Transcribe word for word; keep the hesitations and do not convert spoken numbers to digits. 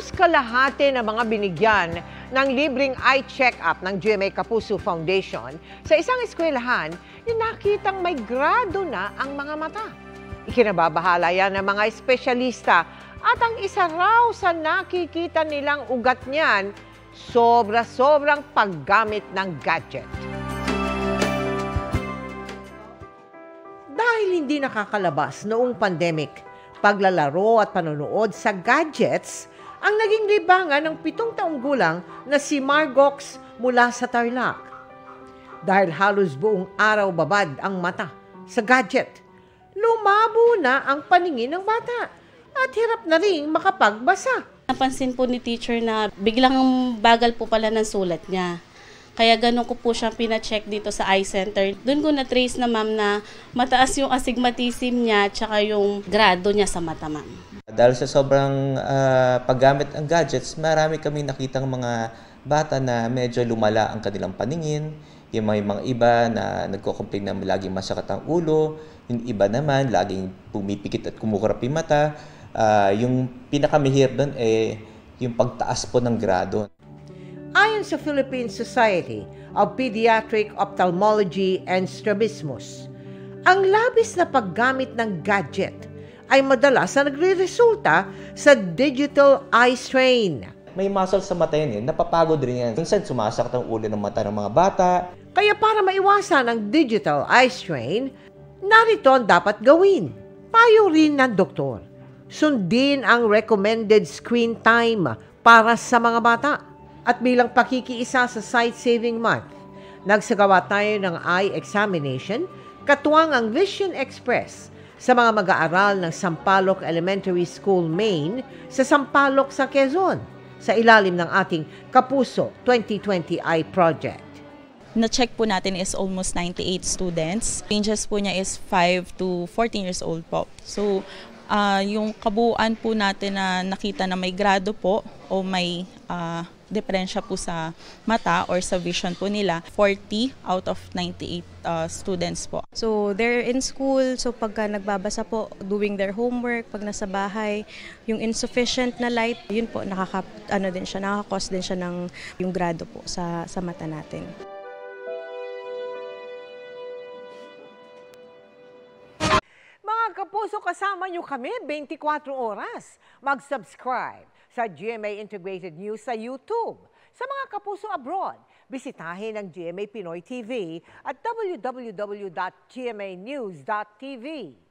Halos kalahati ng mga binigyan ng libreng eye check-up ng G M A Kapuso Foundation sa isang eskwelahan yung nakitang may grado na ang mga mata. Ikinababahala yan ng mga espesyalista at ang isa raw sa nakikita nilang ugat niyan, sobra-sobrang paggamit ng gadget. Dahil hindi nakakalabas noong pandemic, paglalaro at panonood sa gadgets ang naging libangan ng pitong taong gulang na si Margox mula sa Tarlac. Dahil halos buong araw babad ang mata sa gadget, lumabo na ang paningin ng bata at hirap na rin makapagbasa. Napansin po ni teacher na biglang bagal po pala ng sulat niya. Kaya ganun ko po siyang pina-check dito sa eye center. Doon ko na-trace na ma'am na mataas yung astigmatism niya tsaka yung grado niya sa mata, ma'am. Dahil sa sobrang uh, paggamit ng gadgets, marami kami nakitang mga bata na medyo lumala ang kanilang paningin. Yung mga, mga iba na nagko-complain na laging masakit ang ulo. Yung iba naman, laging pumipikit at kumukurap yung mata. Uh, yung pinakamihirap doon ay eh, yung pagtaas po ng grado. Ayon sa Philippine Society of Pediatric Ophthalmology and Strabismus, ang labis na paggamit ng gadget ay madalas na nagre-resulta sa digital eye strain. May muscle sa mata yan eh, napapagod rin yan. Minsan sumasakit ang ulo ng mata ng mga bata. Kaya para maiwasan ang digital eye strain, narito ang dapat gawin. Payo rin ng doktor. Sundin ang recommended screen time para sa mga bata. At bilang pakikiisa sa Sight Saving Month, nagsagawa tayo ng eye examination, katuwang ang Vision Express sa mga mag-aaral ng Sampaloc Elementary School, Maine, sa Sampaloc sa Quezon, sa ilalim ng ating Kapuso twenty twenty Eye Project. Na-check po natin is almost ninety-eight students. Ranges po niya is five to fourteen years old po. So, uh, yung kabuuan po natin na nakita na may grado po o may uh, diferensya po sa mata or sa vision po nila, forty out of ninety-eight uh, students po. So they're in school, so pagka nagbabasa po, doing their homework, pag nasa bahay, yung insufficient na light, yun po, nakaka, ano din siya, nakaka-cause din siya ng yung grado po sa, sa mata natin. Mga kapuso, kasama nyo kami twenty-four oras. Mag-subscribe sa G M A Integrated News sa YouTube. Sa mga kapuso abroad, bisitahin ang G M A Pinoy T V at w w w dot g m a news dot t v.